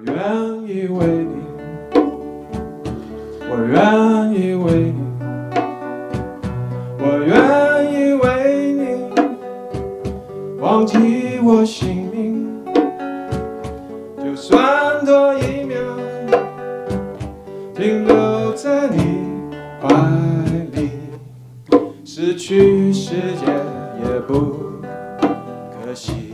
愿意为你，我愿意为你，我愿意为你忘记我姓名，就算多一秒停留在你怀里，失去世界也不可惜。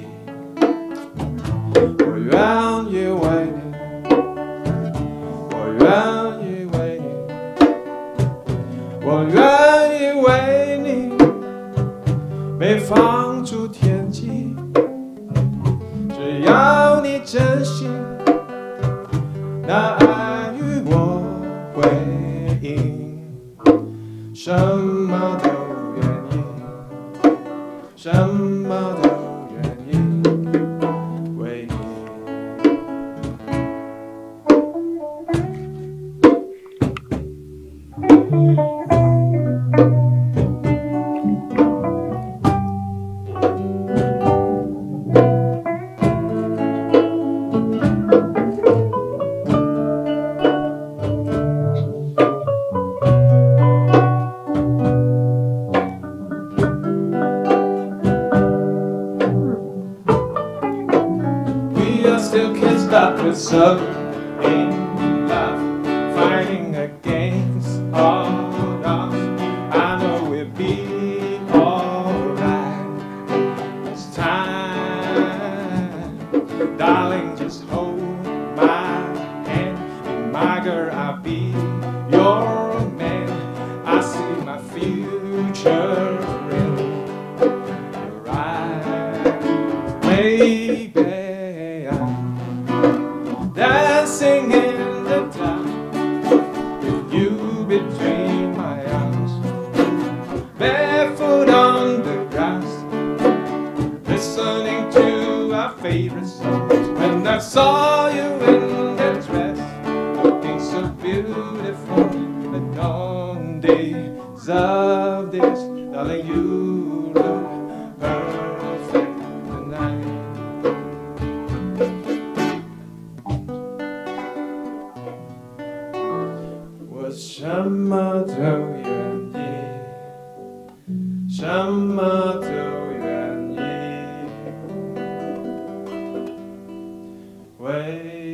我愿意为你，我愿意为你，我愿意为你被放逐天际，只要你真心，那爱与我回应，什么都愿意，什么都愿意为你。Still can't stop with so in love, fighting against all odds. I know we'll be alright this time, darling. Just hold my hand, and my girl, I'll be your man. I see my future in your eyes, baby. Dancing in the dark with you between my arms, barefoot on the grass, listening to our favorite songs. When I saw you in that dress, looking so beautiful, and on days of this, darling, you look perfect tonight. 我什么都愿意，什么都愿意为